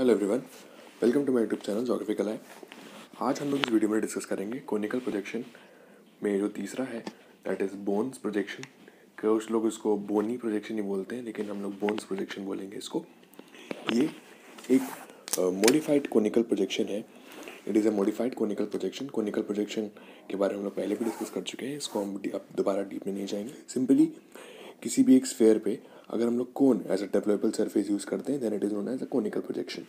Hello everyone, welcome to my YouTube channel geography कलाएं। आज हम लोग इस वीडियो में डिस्कस करेंगे कोनिकल प्रोजेक्शन में जो तीसरा है दैट इज़ बोन्स प्रोजेक्शन। कुछ लोग इसको बोनी प्रोजेक्शन ही बोलते हैं, लेकिन हम लोग बोन्स प्रोजेक्शन बोलेंगे इसको। ये एक मॉडिफाइड कोनिकल प्रोजेक्शन है। It is a modified conical projection. Conical projection के बारे में हम लोग पहले भी डिस्कस कर चुके हैं, इसको हम अब दोबारा डीप में नहीं जाएंगे। सिंपली किसी भी एक स्फेयर पे अगर हम लोग cone as a developable surface use करते हैं then it is known as a conical projection.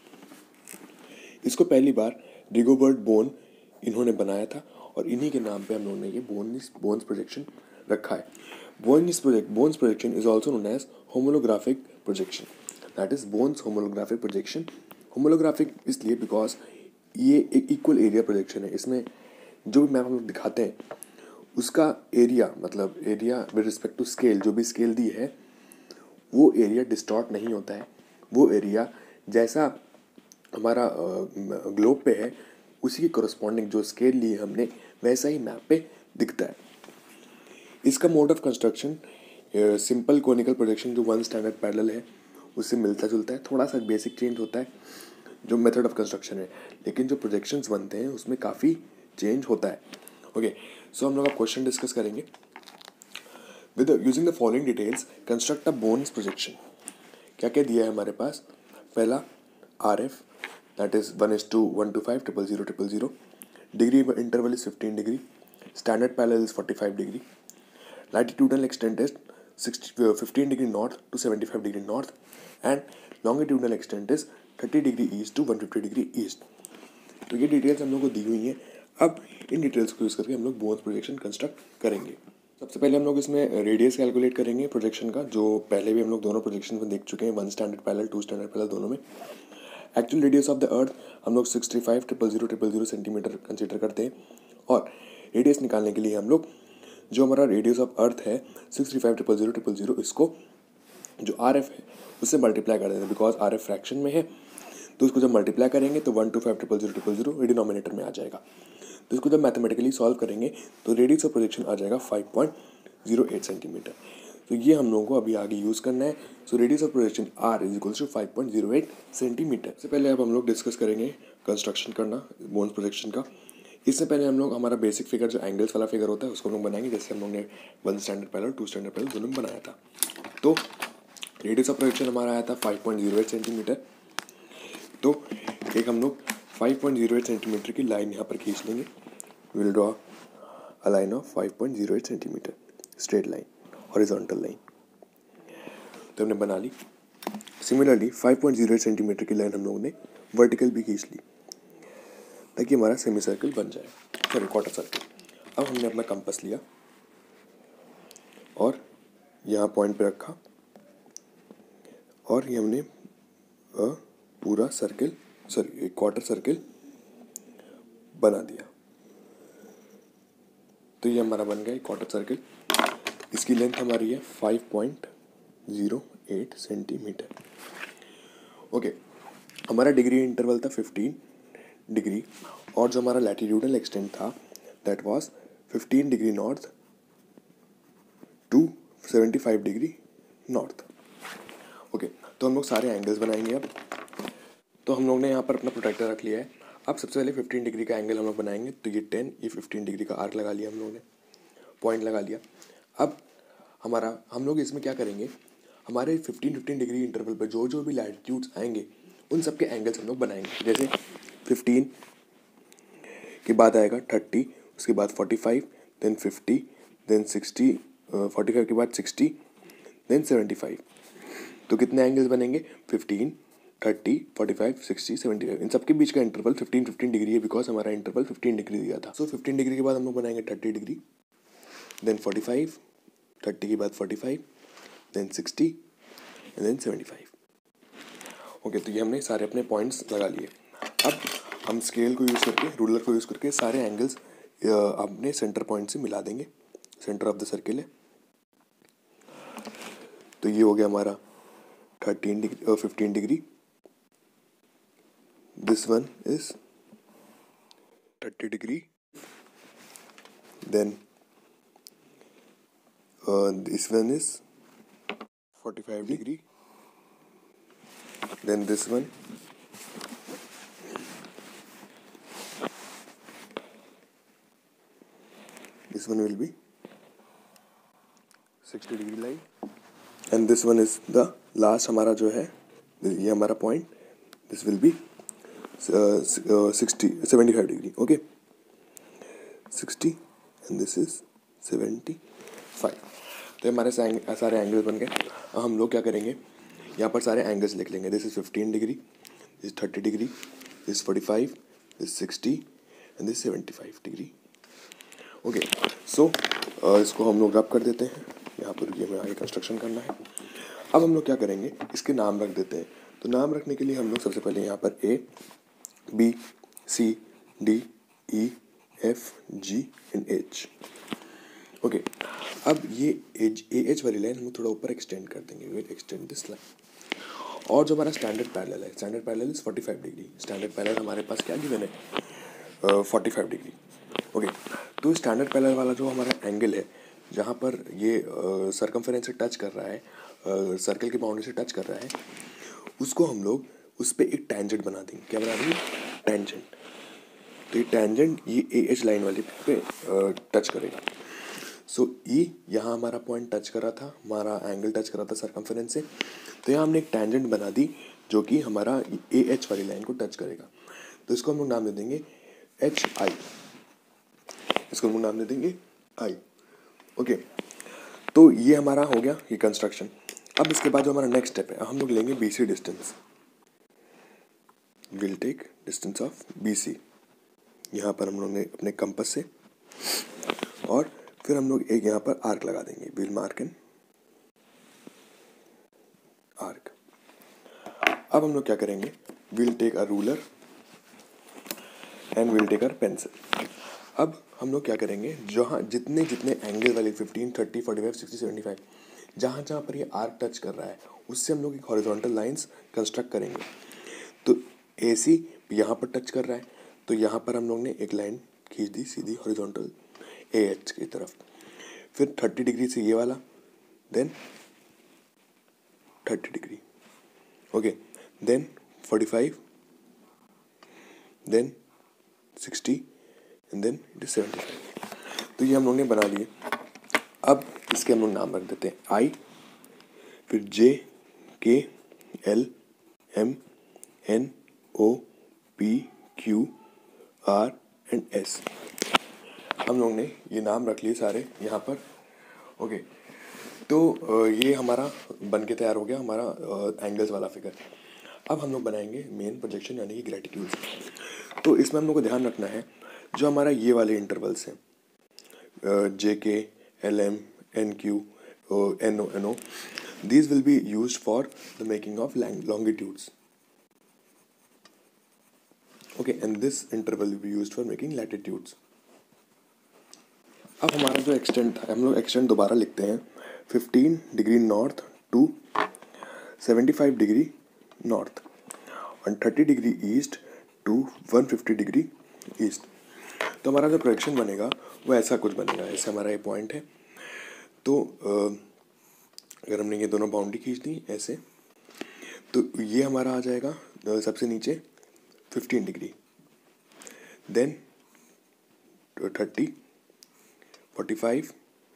इसको पहली बार रिगोबर्ट बोन इन्होंने बनाया था और इन्हीं के नाम पे हम लोगों ने ये बोन्स प्रोजेक्शन रखा है। Bonne's projection is also known as homolographic projection, that is Bonne's homolographic projection. Homolographic इसलिए बिकॉज ये एक इक्वल एरिया प्रोजेक्शन है। इसमें जो भी मैप हम लोग दिखाते हैं उसका एरिया, मतलब area with respect to scale, जो भी स्केल दी है वो एरिया डिस्टॉर्ट नहीं होता है। वो एरिया जैसा हमारा ग्लोब पे है उसी के कोरस्पॉन्डिंग जो स्केल लिए हमने वैसा ही मैप पे दिखता है। इसका mode of construction simple conical projection जो वन स्टैंडर्ड पैरेलल है उससे मिलता जुलता है। थोड़ा सा बेसिक चेंज होता है जो मेथड ऑफ कंस्ट्रक्शन है, लेकिन जो प्रोजेक्शंस बनते हैं उसमें काफ़ी चेंज होता है। ओके, सो हम लोग अब क्वेश्चन डिस्कस करेंगे। With using the following details construct a Bonne's projection. क्या क्या दिया है हमारे पास? पहला RF, that is 1:125 000 000. Degree interval is 15 degree. Standard parallel is 45 degree. Latitudinal extent is 15 degree north to 75 degree north, and longitudinal extent is 30 degree east to 150 degree east. तो ये details हम लोग को दी हुई हैं। अब इन डिटेल्स को use करके हम लोग बोन्स प्रोजेक्शन कंस्ट्रक्ट करेंगे। सबसे पहले हम लोग इसमें रेडियस कैलकुलेट करेंगे प्रोजेक्शन का, जो पहले भी हम लोग दोनों प्रोजेक्शन में देख चुके हैं, one standard parallel, two standard parallel दोनों में। Actual radius of the earth हम लोग 65,000,000 सेंटीमीटर कंसिडर करते हैं, और रेडियस निकालने के लिए हम लोग जो हमारा रेडियस ऑफ अर्थ है 65,000,000 इसको जो RF है उससे मल्टीप्लाई कर देते हैं। बिकॉज RF फ्रैक्शन में है तो इसको जब मल्टीप्लाई करेंगे तो 125,000,000 डिनोमिनेटर में आ जाएगा। तो इसको जब मैथमेटिकली सॉल्व करेंगे तो रेडियस ऑफ प्रोजेक्शन आ जाएगा 5.08 सेंटीमीटर। तो ये हम लोगों को अभी आगे यूज़ करना है। So radius of projection R is equals to 5.08 centimetre. सबसे पहले अब हम लोग डिस्कस करेंगे कंस्ट्रक्शन करना बोन्स प्रोजेक्शन का। इससे पहले हम लोग हमारा बेसिक फिगर जो एंगल्स वाला फिगर होता है उसको हम लोग बनाएंगे, जैसे हम लोग ने one standard parallel, two standard parallel दोनों में बनाया था। तो रेडियस ऑफ प्रोजेक्शन हमारा आया था 5.08 सेंटीमीटर। तो एक हम लोग 5.08 सेंटीमीटर की लाइन यहाँ पर खींच लेंगे। Will draw a line of 5.08 centimetre, straight line, horizontal line. तो हमने बना ली। सिमिलरली 5.08 सेंटीमीटर की लाइन हम लोगों ने वर्टिकल भी खींच ली ताकि हमारा सेमी सर्कल बन जाए, सॉरी क्वार्टर सर्कल। अब हमने अपना कंपास लिया और यहाँ पॉइंट पे रखा और ये हमने पूरा सर्कल, सॉरी एक क्वार्टर सर्कल बना दिया। तो ये हमारा बन गया एक क्वार्टर सर्कल। इसकी लेंथ हमारी है 5.08 सेंटीमीटर। ओके, हमारा डिग्री इंटरवल था 15 डिग्री, और जो हमारा लैटिट्यूडनल एक्सटेंट था that was 15 degree north to 75 degree north. Okay, तो हम लोग सारे एंगल्स बनाएंगे अब। तो हम लोग ने यहाँ पर अपना प्रोटेक्टर रख लिया है। अब सबसे पहले 15 डिग्री का एंगल हम लोग बनाएंगे। तो ये 10, ये 15 डिग्री का आर्क लगा लिया हम लोगों ने, पॉइंट लगा लिया। अब हम लोग इसमें क्या करेंगे, हमारे 15 डिग्री इंटरवल पर जो जो भी लैटिट्यूड्स आएंगे उन सब के एंगल्स हम लोग बनाएंगे। जैसे 15 के बाद आएगा 30, उसके बाद 45, देन 50, देन 60, 45 के बाद 60, देन 75। तो कितने एंगल्स बनेंगे? 15, 30, 45, 60, 75। इन सबके बीच का इंटरवल 15 डिग्री है, बिकॉज हमारा इंटरवल 15 डिग्री दिया था। सो 15 डिग्री के बाद हम लोग बनाएंगे 30 डिग्री, देन 45, 30 के बाद 45, देन 60 एंड देन 75। ओके, तो ये हमने सारे अपने पॉइंट्स लगा लिए। अब हम स्केल को यूज़ करके, रूलर को यूज़ करके सारे एंगल्स अपने सेंटर पॉइंट से मिला देंगे। सेंटर ऑफ द सर्किल है। तो ये हो गया हमारा 15 degree. This one is 30 degree, then this one is 45 degree, then this one this one will be 60 degree line and this one is the last हमारा जो है ये हमारा point, this will be 75 degree. Okay, 60 and this is 75. तो हमारे सारे angle बन गए. हम लोग क्या करेंगे, यहाँ पर सारे एंगल्स लिख लेंगे. This is 15 degree, this 30 degree, this 45, this 60 and this 75 degree. Okay, so इसको हम लोग रब कर देते हैं. यहाँ पर ये हमें आगे कंस्ट्रक्शन करना है. अब हम लोग क्या करेंगे, इसके नाम रख देते हैं. तो नाम रखने के लिए हम लोग सबसे पहले यहाँ पर A, B, C, D, E, F, G and H. Okay, अब ये AH वाली लाइन हम थोड़ा ऊपर एक्सटेंड कर देंगे. Will extend this line. और जो हमारा स्टैंडर्ड पैरेलल है, standard parallel is 45 degree. Standard parallel हमारे पास क्या गिवन है, 45 डिग्री. ओके, तो स्टैंडर्ड पैरेलल वाला जो हमारा एंगल है, जहाँ पर ये सर्कमफेरेंस से टच कर रहा है, सर्कल की बाउंड्री से टच कर रहा है, उसको हम लोग उस पर एक टेंजेंट बना देंगे. क्या बना देंगे, टेंजेंट. तो ये टेंजेंट ये AH लाइन वाली पे टच करेगा. सो E यहाँ हमारा पॉइंट टच कर रहा था, हमारा एंगल टच कर रहा था सर्कमफेरेंस से. तो यहाँ हमने एक टेंजेंट बना दी जो कि हमारा AH वाली लाइन को टच करेगा. तो इसको हम लोग नाम दे देंगे HI. इसको हम लोग नाम दे देंगे I. ओके, तो ये हमारा हो गया ये कंस्ट्रक्शन. अब इसके बाद जो हमारा नेक्स्ट स्टेप है, हम लोग लेंगे BC distance. Will take distance of BC. यहाँ पर हम लोग ने अपने कंपास से, और फिर हम लोग एक यहाँ पर आर्क लगा देंगे. Will mark an arc. अब हम लोग क्या करेंगे, will take a ruler and will take a pencil. अब हम लोग क्या करेंगे, जहाँ जितने जितने एंगल वाले 15, 30, 45, 60, 75 जहाँ जहाँ पर ये आर्क टच कर रहा है, उससे हम लोग एक हॉरिजॉन्टल लाइंस कंस्ट्रक्ट करेंगे. तो AC यहाँ पर टच कर रहा है, तो यहाँ पर हम लोग ने एक लाइन खींच दी सीधी हॉरिजॉन्टल AH की तरफ. फिर 30 डिग्री से ये वाला, then 30 degree. Okay, then 45, then 60 and then it is 75. तो ये हम लोग ने बना लिए. अब इसके हम लोग नाम रख देते हैं I, फिर J, K, L, M, N, O, P, Q, R and S. हम लोग ने ये नाम रख लिए सारे यहाँ पर. ओके, तो ये हमारा बन के तैयार हो गया हमारा एंगल्स वाला फिगर. अब हम लोग बनाएंगे मेन प्रोजेक्शन यानी कि ग्रेटिट्यूड्स. तो इसमें हम लोग को ध्यान रखना है, जो हमारा ये वाले इंटरवल्स हैं, JK, LM, NQ, NO, NO, these will be used for the making of longitudes. Okay, and this interval will be used for making latitudes. अब हमारा जो एक्सटेंड था, हम लोग एक्सटेंड दोबारा लिखते हैं. 15 degree north to 75 degree north और 30 degree east to 150 degree east. तो हमारा जो प्रोजेक्शन बनेगा वो ऐसा कुछ बनेगा. ऐसे हमारा ये पॉइंट है. तो अगर हमने ये दोनों बाउंड्री खींच दी ऐसे, तो ये हमारा आ जाएगा सबसे नीचे 15 डिग्री, देन 30, 45,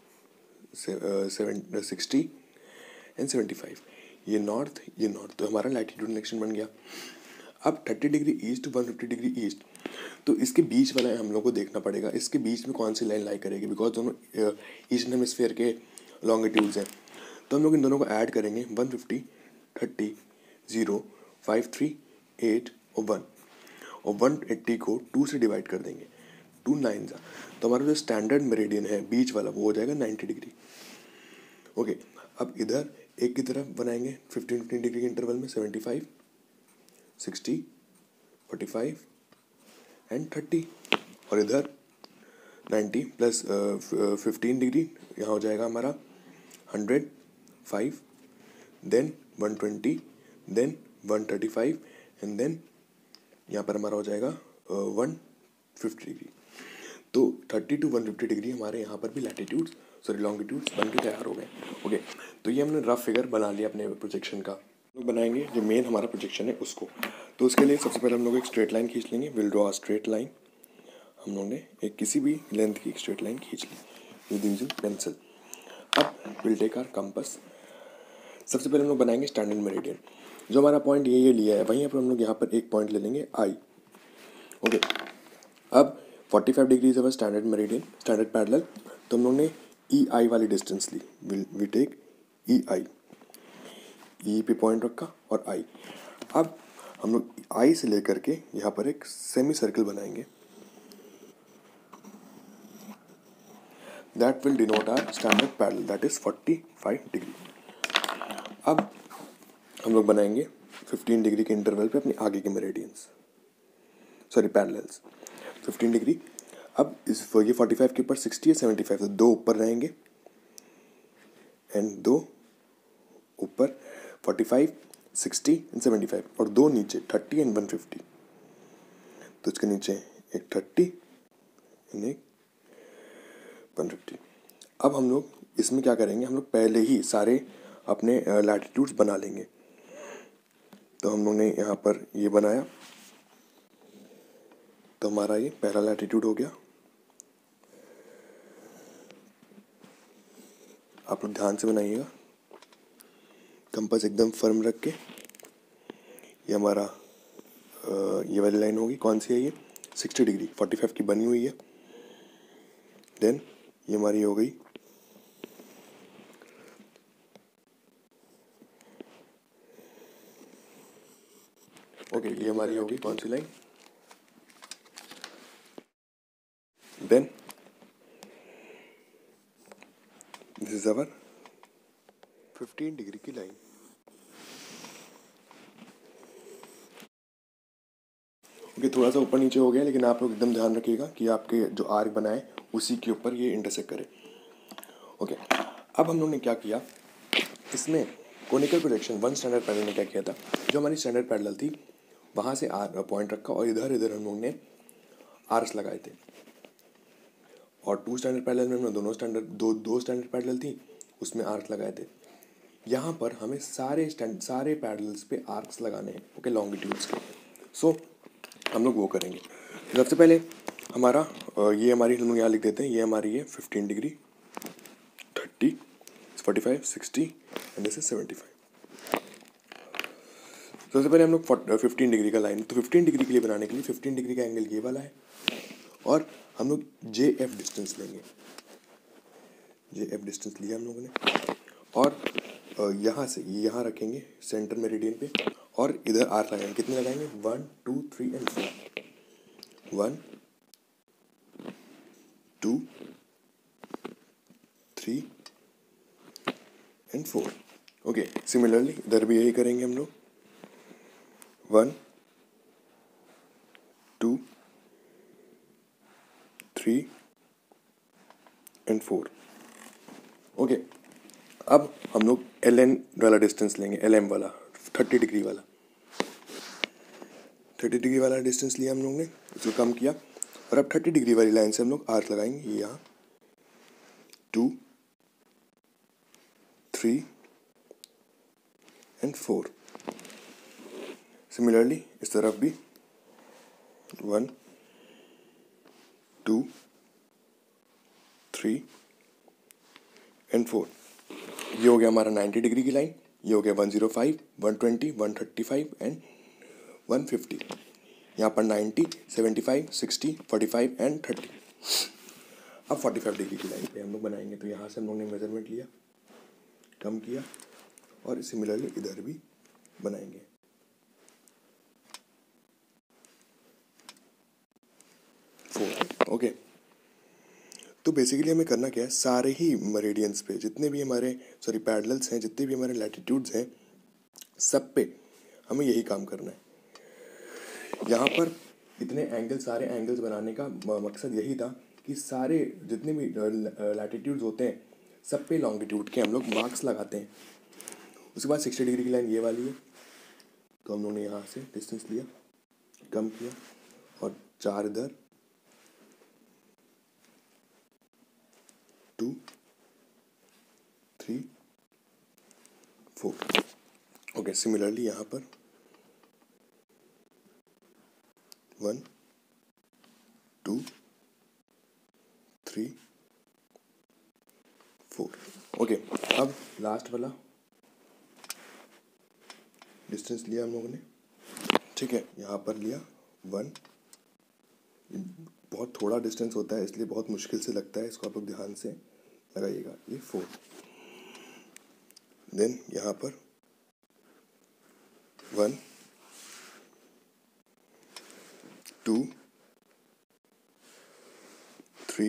60 एंड 75. ये नॉर्थ, ये नॉर्थ. तो हमारा लैटिट्यूड एक्सटेंड बन गया. अब 30 degree east to 150 degree east, तो इसके बीच वाला हम लोग को देखना पड़ेगा, इसके बीच में कौन सी लाइन लाई करेगी, बिकॉज दोनों ईस्टर्न हेमिस्फीयर के लॉन्गिट्यूड्स हैं. तो हम लोग इन दोनों को ऐड करेंगे. 150, 30, 0, 5, 3, 8 और 1, और 180 को 2 से डिवाइड कर देंगे. 2 9 जा, तो हमारा जो स्टैंडर्ड मेरिडियन है बीच वाला वो हो जाएगा 90 डिग्री. ओके, अब इधर एक की तरफ बनाएंगे 15 डिग्री के इंटरवल में 75, 60, 45 एंड 30, और इधर 90 प्लस 15 डिग्री यहाँ हो जाएगा हमारा 105, देन 120, देन 135 एंड देन यहाँ पर हमारा हो जाएगा 150 डिग्री. तो 30 टू 150 डिग्री हमारे यहाँ पर भी लैटिट्यूड्स लॉन्गिट्यूड्स बन के तैयार हो गए. ओके, तो ये हमने रफ फिगर बना लिया अपने प्रोजेक्शन का. लोग बनाएंगे जो मेन हमारा प्रोजेक्शन है उसको. तो उसके लिए सबसे पहले हम लोग एक स्ट्रेट लाइन खींच लेंगे. Will draw a straight line. हम लोग ने एक किसी भी लेंथ की स्ट्रेट लाइन खींच ली. Using pencil. अब विल टेक आवर कंपास। सबसे पहले हम लोग बनाएंगे स्टैंडर्ड मेरिडियन। जो हमारा पॉइंट ये लिया है वहीं पर हम लोग यहाँ पर एक पॉइंट ले लेंगे आई। ओके, अब 45 डिग्रीज है स्टैंडर्ड मेरिडियन, स्टैंडर्ड पैरेलल, तो हम लोग ने ई आई वाली डिस्टेंस ली। We take E I, E पे पॉइंट रखा और आई। अब हम लोग आई से लेकर के यहाँ पर एक सेमी सर्कल बनाएंगे, that will denote our standard parallel, that is 45 degree. अब हम लोग बनाएंगे 15 डिग्री के इंटरवल पे अपने आगे के मेरिडियंस, सॉरी पैरेलल्स, 15 डिग्री। अब इस ये 45 के ऊपर 60 है, 75, तो दो ऊपर रहेंगे एंड दो ऊपर, 45, 60 एंड 75, और दो नीचे 30 एंड 150। तो इसके नीचे एक 30 एंड एक 150। अब हम लोग इसमें क्या करेंगे, हम लोग पहले ही सारे अपने लैटिट्यूड्स बना लेंगे। तो हम लोग ने यहाँ पर ये बनाया, तो हमारा ये पहला लैटिट्यूड हो गया। आप लोग ध्यान से बनाइएगा, कंपास एकदम फर्म रख के। ये हमारा ये वाली लाइन होगी, कौन सी है ये, 60 डिग्री, 45 की बनी हुई है। देन ये हमारी हो गई ओके, ये हमारी होगी कौन सी line. Then this is our 15 degree की लाइन। ओके, थोड़ा सा ऊपर नीचे हो गया, लेकिन आप लोग एकदम ध्यान रखिएगा कि आपके जो आर्क बनाए उसी के ऊपर ये इंटरसेक्ट करे। ओके, अब हम लोग ने क्या किया, इसमें conical projection one standard parallel ने क्या किया था, जो हमारी स्टैंडर्ड पैरेलल थी वहाँ से पॉइंट रखा और इधर इधर हम लोग ने आर्क्स लगाए थे। और टू स्टैंडर्ड पैरेलल में हमने दोनों स्टैंडर्ड दो स्टैंडर्ड पैरेलल थी, उसमें आर्क्स लगाए थे। यहाँ पर हमें सारे पैरेलल्स पे आर्क्स लगाने हैं, ओके, लॉन्गिट्यूड्स के। सो हम लोग वो करेंगे। सबसे पहले हमारा ये हमारी हम लोग यहाँ लिख देते हैं, ये हमारी है 15 डिग्री, 30, 45, 60 एंड दिस इज 75। सबसे पहले हम लोग 15 डिग्री का लाइन, तो 15 डिग्री के लिए बनाने के लिए 15 डिग्री का एंगल ये वाला है, और हम लोग जे एफ डिस्टेंस लेंगे। जे एफ डिस्टेंस लिया हम लोगों ने, और यहाँ से यहाँ रखेंगे सेंटर मेरिडियन पे, और इधर आर्क लगाएंगे। कितने लगाएंगे, 1, 2, 3 एंड 4, 1, 2, 3 एंड 4। ओके, सिमिलरली इधर भी यही करेंगे हम लोग, 1, 2, 3 एंड 4। ओके, अब हम लोग एल एन वाला डिस्टेंस लेंगे, एल एम वाला 30 डिग्री वाला, 30 डिग्री वाला डिस्टेंस लिया हम लोग ने, इसको कम किया, और अब 30 डिग्री वाली लाइन से हम लोग आर्क लगाएंगे। ये यहाँ 2, 3 एंड 4। सिमिलरली इस तरफ भी 1, 2, 3 एंड 4। ये हो गया हमारा 90 डिग्री की लाइन, ये हो गया 105, 120, 135 एंड 150। यहाँ पर 90, 75, 60, 45 एंड 30। अब 45 डिग्री की लाइन पे हम लोग बनाएंगे, तो यहाँ से हम लोग ने मेजरमेंट लिया, कम किया, और सिमिलरली इधर भी बनाएंगे। ओके, तो बेसिकली हमें करना क्या है, सारे ही मेरिडियंस पे जितने भी हमारे पैरेलल्स हैं, जितने भी हमारे लैटिट्यूड्स हैं, सब पे हमें यही काम करना है। यहाँ पर इतने एंगल, सारे एंगल्स बनाने का मकसद यही था कि सारे जितने भी लैटिट्यूड्स होते हैं सब पे लॉन्गिट्यूड के हम लोग मार्क्स लगाते हैं। उसके बाद 60 डिग्री की लाइन ये वाली है, तो हम लोगों ने यहाँ से डिस्टेंस लिया, कम किया, और 4 इधर, 2, 3, 4। ओके, सिमिलरली यहाँ पर 1, 2, 3 ओके, अब लास्ट वाला डिस्टेंस लिया हम लोगों ने, ठीक है, यहाँ पर लिया 1। बहुत थोड़ा डिस्टेंस होता है इसलिए बहुत मुश्किल से लगता है, इसको आप लोग ध्यान से लगाइएगा। ये 4, देन यहाँ पर 1 2 3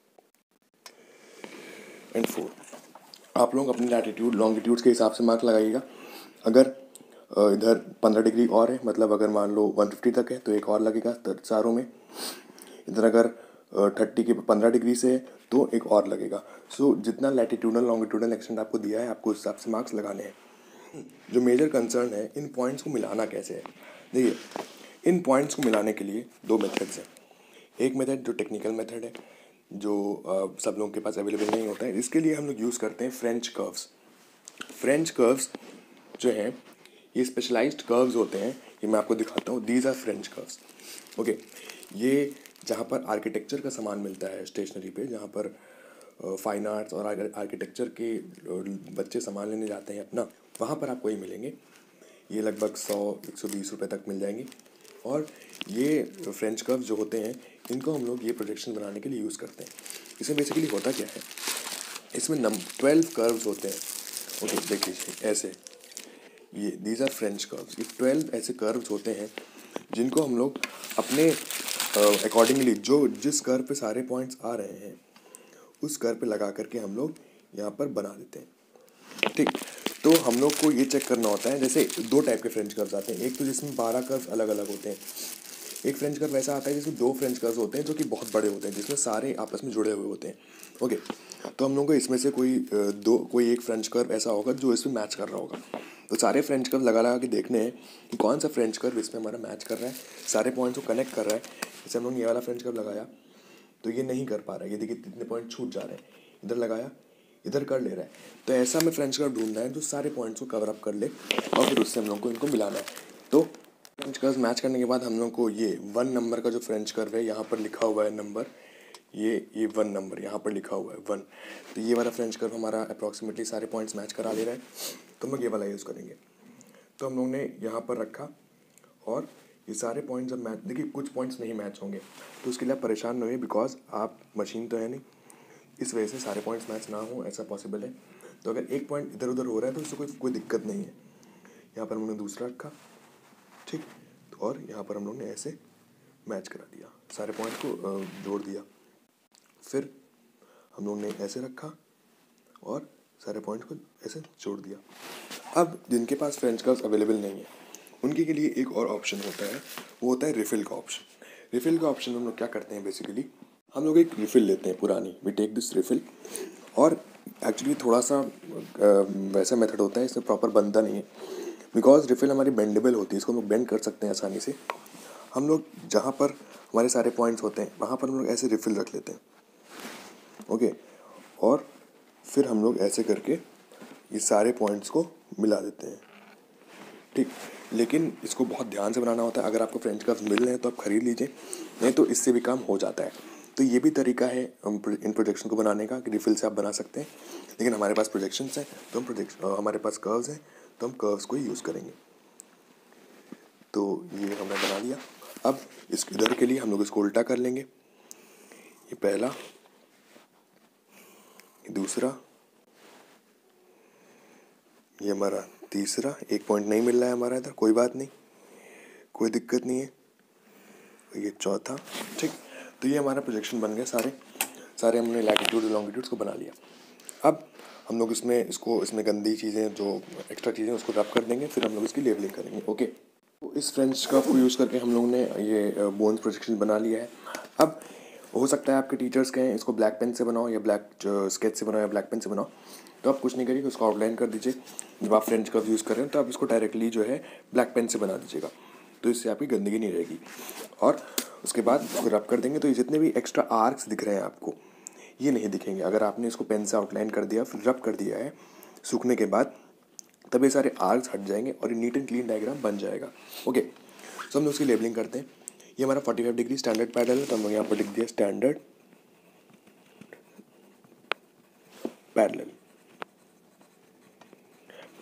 एंड 4। आप लोग अपनी लैटिट्यूड लॉन्गिट्यूड्स के हिसाब से मार्क लगाइएगा। अगर इधर 15 डिग्री और है, मतलब अगर मान लो 150 तक है तो एक और लगेगा चारों में। इधर अगर 30 के 15 डिग्री से है तो एक और लगेगा। सो जितना लैटिट्यूडल लॉन्गिट्यूडल एक्सटेंट आपको दिया है आपको उस हिसाब से मार्क्स लगाने हैं। जो मेजर कंसर्न है इन पॉइंट्स को मिलाना कैसे है। देखिए, इन पॉइंट्स को मिलाने के लिए 2 मेथड्स हैं। एक मेथड जो टेक्निकल मेथड है, जो सब लोगों के पास अवेलेबल नहीं होता है, इसके लिए हम लोग यूज़ करते हैं फ्रेंच कर्व्स। फ्रेंच कर्व्स जो हैं ये स्पेशलाइज्ड कर्व्स होते हैं। ये मैं आपको दिखाता हूँ। These are French curves. Okay, ये जहाँ पर आर्किटेक्चर का सामान मिलता है स्टेशनरी पे, जहाँ पर फाइन आर्ट्स और आर्किटेक्चर के बच्चे सामान लेने जाते हैं अपना, वहाँ पर आपको ये मिलेंगे। ये लगभग 100-120 रुपये तक मिल जाएंगे। और ये फ्रेंच कर्व्स जो होते हैं इनको हम लोग ये प्रोजेक्शन बनाने के लिए यूज़ करते हैं। इसमें बेसिकली होता क्या है, इसमें 12 कर्व्स होते हैं। ओके, देख लीजिए ऐसे, ये दीज आर फ्रेंच कर्व्स। ये 12 ऐसे कर्व्स होते हैं जिनको हम लोग अपने अकॉर्डिंगली जो जिस कर्व पे सारे पॉइंट्स आ रहे हैं उस कर्व पे लगा करके हम लोग यहाँ पर बना देते हैं। ठीक, तो हम लोग को ये चेक करना होता है, जैसे 2 टाइप के फ्रेंच कर्व्स आते हैं। एक तो जिसमें 12 कर्व्स अलग अलग होते हैं। एक फ्रेंच कर्व ऐसा आता है जिसमें 2 फ्रेंच कर्व्स होते हैं जो कि बहुत बड़े होते हैं, जिसमें सारे आपस में जुड़े हुए होते हैं। ओके, तो हम लोग को इसमें से कोई एक फ्रेंच कर्व ऐसा होगा जो इसमें मैच कर रहा होगा। तो सारे फ्रेंच कर्व लगा के देखने हैं कि कौन सा फ्रेंच कर्व इसमें हमारा मैच कर रहा है, सारे पॉइंट्स को कनेक्ट कर रहा है। जैसे हम लोग ये वाला फ्रेंच कर्व लगाया तो ये नहीं कर पा रहा है, ये देखिए कितने पॉइंट छूट जा रहे हैं। इधर लगाया, इधर कर ले रहा है। तो ऐसा हमें फ्रेंच कर्व ढूंढना है जो सारे पॉइंट्स को कवर अप कर ले और फिर उससे हम लोग को इनको मिलाना है। तो फ्रेंच कर्व मैच करने के बाद हम लोग को ये 1 नंबर का जो फ्रेंच कर्व है, यहाँ पर लिखा हुआ है नंबर, ये 1 नंबर यहाँ पर लिखा हुआ है 1। तो ये वाला फ्रेंच कर्व हमारा अप्रॉक्सीमेटली सारे पॉइंट्स मैच करा ले रहा है, तो हम लोग ये वाला यूज़ करेंगे। तो हम लोग ने यहाँ पर रखा और ये सारे पॉइंट्स जब मैच, देखिए कुछ पॉइंट्स नहीं मैच होंगे तो उसके लिए आप परेशान नहीं होइए, बिकॉज आप मशीन तो है नहीं, इस वजह से सारे पॉइंट्स मैच ना हो ऐसा पॉसिबल है। तो अगर एक पॉइंट इधर उधर हो रहा है तो उससे कोई दिक्कत नहीं है। यहाँ पर हम लोग ने दूसरा रखा, ठीक, और यहाँ पर हम लोग ने ऐसे मैच करा दिया, सारे पॉइंट को जोड़ दिया। फिर हम लोग ने ऐसे रखा और सारे पॉइंट को ऐसे जोड़ दिया। अब जिनके पास फ्रेंच कर्व्स अवेलेबल नहीं है उनके के लिए एक और ऑप्शन होता है, वो होता है रिफिल का ऑप्शन। रिफिल का ऑप्शन हम लोग क्या करते हैं, बेसिकली हम लोग एक रिफिल लेते हैं पुरानी, वी टेक दिस रिफिल। और एक्चुअली थोड़ा सा वैसा मेथड होता है, इसमें प्रॉपर बनता नहीं है, बिकॉज रिफिल हमारी बेंडेबल होती है, इसको हम लोग बेंड कर सकते हैं आसानी से। हम लोग जहाँ पर हमारे सारे पॉइंट्स होते हैं वहाँ पर हम लोग ऐसे रिफिल रख लेते हैं। ओके, और फिर हम लोग ऐसे करके ये सारे पॉइंट्स को मिला देते हैं। ठीक, लेकिन इसको बहुत ध्यान से बनाना होता है। अगर आपको फ्रेंच कर्व्स मिल रहे हैं तो आप खरीद लीजिए, नहीं तो इससे भी काम हो जाता है। तो ये भी तरीका है इन प्रोजेक्शन को बनाने का कि रिफिल से आप बना सकते हैं, लेकिन हमारे पास प्रोजेक्शंस हैं तो हमारे पास कर्व्स हैं तो हम कर्व्स को ही यूज़ करेंगे। तो ये हमने बना लिया। अब इस इधर के लिए हम लोग इसको उल्टा कर लेंगे। ये पहला, ये दूसरा, ये हमारा तीसरा। एक पॉइंट नहीं मिल रहा है हमारा इधर, कोई बात नहीं, कोई दिक्कत नहीं है। ये चौथा, ठीक। तो ये हमारा प्रोजेक्शन बन गया, सारे हमने लैटिट्यूड और लॉन्गिट्यूड्स को बना लिया। अब हम लोग इसमें गंदी चीज़ें जो एक्स्ट्रा चीज़ें उसको रब कर देंगे, फिर हम लोग इसकी लेबलिंग करेंगे। ओके, तो इस फ्रेंच कर्व को यूज़ करके हम लोग ने ये बोन्स प्रोजेक्शन बना लिया है। अब हो सकता है आपके टीचर्स कहें इसको ब्लैक पेन से बनाओ या ब्लैक स्केच से बनाओ या ब्लैक पेन से बनाओ, तो आप कुछ नहीं करिए, उसको आउटलाइन कर दीजिए। जब आप फ्रेंच कर्व यूज़ कर रहे हैं तो आप इसको डायरेक्टली जो है ब्लैक पेन से बना दीजिएगा, तो इससे आपकी गंदगी नहीं रहेगी। और उसके बाद इसको रब कर देंगे तो ये जितने भी एक्स्ट्रा आर्क्स दिख रहे हैं आपको, ये नहीं दिखेंगे। अगर आपने इसको पेन से आउटलाइन कर दिया फिर रब कर दिया है सूखने के बाद, तब ये सारे आर्क्स हट जाएंगे और ये नीट एंड क्लीन डायग्राम बन जाएगा। ओके, तो हम लोग उसकी लेबलिंग करते हैं। ये हमारा 45 डिग्री स्टैंडर्ड पैडल है, तो हम लोग यहाँ पर लिख दिया स्टैंडर्ड पैरेलल।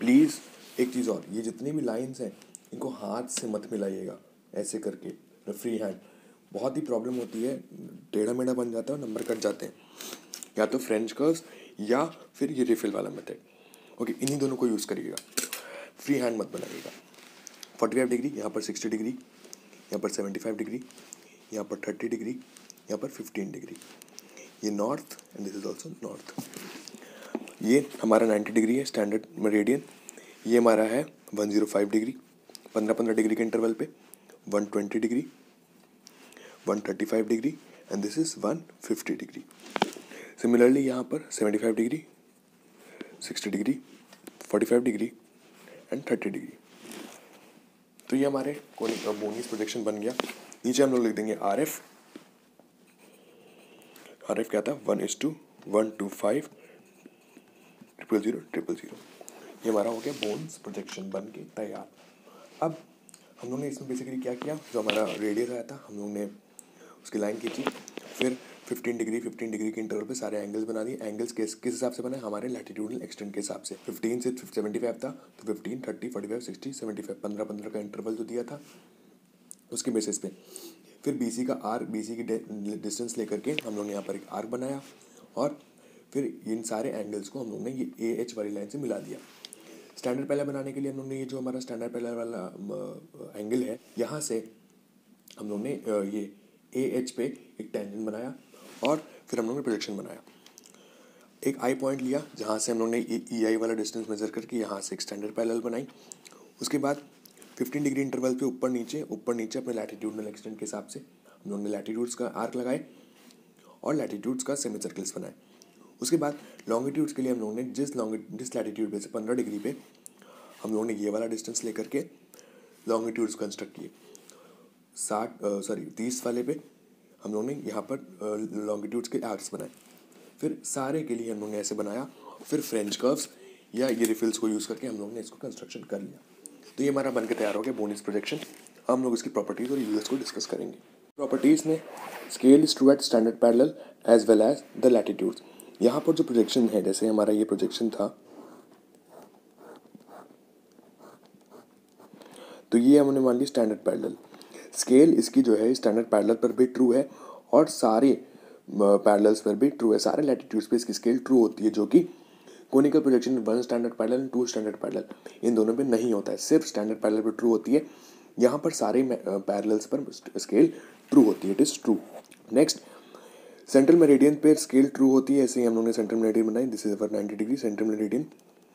प्लीज़ एक चीज़ और, ये जितनी भी लाइंस हैं इनको हाथ से मत मिलाइएगा ऐसे करके, फ्री हैंड। बहुत ही प्रॉब्लम होती है, टेढ़ा मेढ़ा बन जाता है और नंबर कट जाते हैं। या तो फ्रेंच कर्व्स या फिर ये रिफिल वाला मेथड। ओके, इन्हीं दोनों को यूज़ करिएगा, फ्री हैंड मत बनाइएगा। 45 डिग्री, यहाँ पर 60 डिग्री, यहाँ पर 75 डिग्री, यहाँ पर 30 डिग्री, यहाँ पर 15 डिग्री। ये north and this is also north. ये हमारा 90 डिग्री है स्टैंडर्ड मेरिडियन। ये हमारा है 105 डिग्री, 15-15 डिग्री के इंटरवल पे, 120 degree, 135 degree and this is 150 degree. Similarly यहाँ पर 75 degree, 60 degree, 45 degree and 30 degree. तो ये हमारे बोनीस प्रोजेक्शन बन गया। नीचे हम लोग लिख देंगे आर एफ क्या था, 1:125 000 000। ये हमारा हो गया बोन्स प्रोजेक्शन बन के तैयार। अब हम लोग ने इसमें बेसिकली क्या किया, जो हमारा रेडियस आया था हम लोग ने उसकी लाइन खींची, फिर 15 डिग्री के इंटरवल पे सारे एंगल्स बना दिए। एंगल्स किस हिसाब से बने, हमारे लैटिट्यूडल एक्सटेंट के हिसाब से। 15 से 75 था तो 15, 30, 45, 60, 75, 15-15 का इंटरवल जो दिया था उसके बेसिस पे। फिर बीसी की डिस्टेंस लेकर के हम लोग ने यहाँ पर एक आर्क बनाया और फिर इन सारे एंगल्स को हम लोग ने ये ए एच वाली लाइन से मिला दिया। स्टैंडर्ड पैरेलल बनाने के लिए हम लोग ने ये जो हमारा स्टैंडर्ड पैरेलल वाला एंगल है, यहाँ से हम लोग ने ये ए एच पे एक टेंजेंट बनाया और फिर हम लोग ने प्रोजेक्शन बनाया। एक आई पॉइंट लिया जहाँ से हम लोग ने ई आई वाला डिस्टेंस मेजर करके यहाँ से एक स्टैंडर्ड पैरेलल बनाई। उसके बाद 15 डिग्री इंटरवल पे ऊपर नीचे अपने लैटिट्यूडनल एक्सटेंट के हिसाब से हम लोग ने लैटिट्यूड्स का आर्क लगाए और लैटिट्यूड्स का सेमी सर्कल्स बनाए। उसके बाद लॉन्गिट्यूड्स के लिए हम लोगों ने जिस लैटिट्यूड पे से 15 डिग्री पे हम लोगों ने ये वाला डिस्टेंस लेकर के लॉन्गिट्यूड्स कंस्ट्रक्ट किए। 30 वाले पे हम लोगों ने यहाँ पर लॉन्गिट्यूड्स के आर्क्स बनाए। फिर सारे के लिए हम लोगों ने ऐसे बनाया, फिर फ्रेंच कर्व्स या ये रिफिल्स को यूज़ करके हम लोगों ने इसको कंस्ट्रक्शन कर लिया। तो ये हमारा बनकर तैयार हो गया बोनीस प्रोजेक्शन। हम लोग इसकी प्रॉपर्टीज़ और यूजेस को डिस्कस करेंगे। प्रॉपर्टीज़ में scale is true at standard parallel as well as the latitudes. यहाँ पर जो प्रोजेक्शन है, जैसे हमारा ये प्रोजेक्शन था, तो ये हमने मान ली स्टैंडर्ड पैरेलल। स्केल इसकी जो है स्टैंडर्ड पैरेलल पर भी ट्रू है और सारे पैरेलल्स पर भी ट्रू है। सारे लैटिट्यूड्स पे इसकी स्केल ट्रू होती है, जो कि conical projection 1 standard parallel and 2 standard parallel इन दोनों पे नहीं होता है, सिर्फ स्टैंडर्ड पैरेलल पर ट्रू होती है। यहाँ पर सारे पैरेलल्स पर स्केल ट्रू होती है, it is true. Next, central meridian पे स्केल ट्रू होती है। ऐसे ही हम लोगों ने सेंट्रल मेरिडियन बनाई, this is our 90 degree central meridian.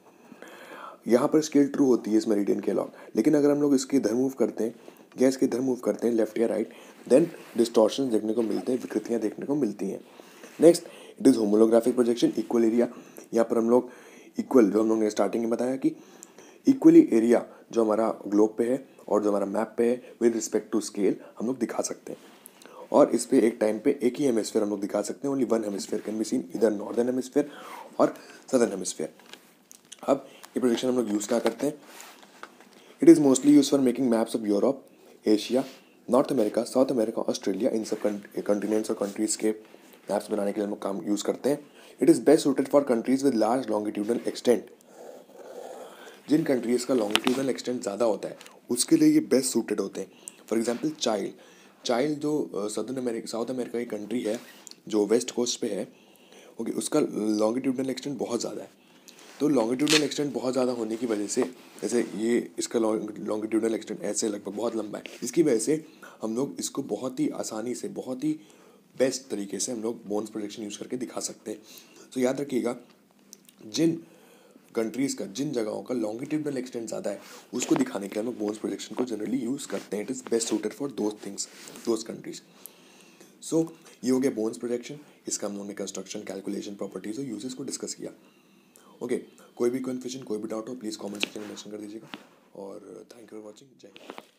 यहाँ पर स्केल ट्रू होती है इस मेरिडियन के अलॉन्ग, लेकिन अगर हम लोग इसके इधर मूव करते हैं या इसके इधर मूव करते हैं लेफ्ट या राइट, देन डिस्टॉर्शन देखने को मिलते हैं, विकृतियाँ देखने को मिलती हैं। Next, it is homolographic projection, equal area. यहाँ पर हम लोग इक्वल, जो हम लोग ने स्टार्टिंग में बताया कि इक्वली एरिया जो हमारा ग्लोब पे है और जो हमारा मैप पे है विद रिस्पेक्ट टू स्केल हम लोग दिखा सकते हैं। और इस पे एक टाइम पे एक ही हेमिस्फीयर हम लोग दिखा सकते हैं, only one hemisphere can be seen, इधर नॉर्दर्न हेमिस्फीयर और सदर्न हेमिस्फीयर। अब ये प्रोजेक्शन हम लोग यूज़ क्या करते हैं, it is mostly use for making maps of Europe, Asia, North America, South America, Australia, इन सब कंटिनेंट्स और कंट्रीज़ के मैप्स बनाने के लिए हम लोग काम यूज़ करते हैं। It is best suited for countries with large longitudinal extent. जिन कंट्रीज़ का लॉन्गिट्यूडनल एक्सटेंट ज़्यादा होता है उसके लिए ये बेस्ट सूटेड होते हैं। फॉर एग्जांपल चाइल्ड जो साउथ अमेरिका की कंट्री है जो वेस्ट कोस्ट पे है, ओके, उसका लॉन्गिट्यूडनल एक्सटेंट बहुत ज़्यादा है। तो लॉन्गिट्यूडनल एक्सटेंट बहुत ज़्यादा होने की वजह से, जैसे ये इसका लॉन्गिट्यूडनल एक्सटेंट ऐसे लगभग बहुत लंबा है, इसकी वजह से हम लोग इसको बहुत ही आसानी से, बहुत ही बेस्ट तरीके से हम लोग बोन्स प्रोजेक्शन यूज़ करके दिखा सकते हैं। तो याद रखिएगा, जिन कंट्रीज़ का, जिन जगहों का लॉन्गिट्यूडनल एक्सटेंट ज़्यादा है उसको दिखाने के लिए हम लोग बोन्स प्रोजेक्शन को जनरली यूज़ करते हैं। It is best suited for those things, those countries. So ये हो गया बोन्स प्रोजेक्शन। इसका हम लोगों ने कंस्ट्रक्शन, कैलकुलेशन, प्रॉपर्टीज और यूजेस को डिस्कस किया। ओके, कोई भी कन्फ्यूजन, कोई भी डाउट हो प्लीज़ कमेंट सेक्शन में मेंशन कर दीजिएगा। और थैंक यू फॉर वॉचिंग। जय हिंद।